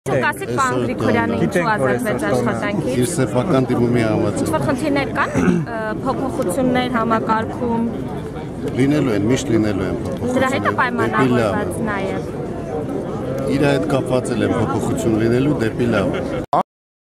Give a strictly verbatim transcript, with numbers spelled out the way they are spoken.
Կասեք պարոն Գրիգորյանը ինչու ազատվեց աշխատանքից։ Իր սեփական դիմումի համաձայն։ Ինչ-որ խնդիրներ կան փոփոխություններ համակարգում։ Լինելու են, միշտ լինելու են փոփոխություններ։ Դրա հետ է պայմանավորված նաև։ Իր հետ կապված են փոփոխություն լինելու դեպի լավ։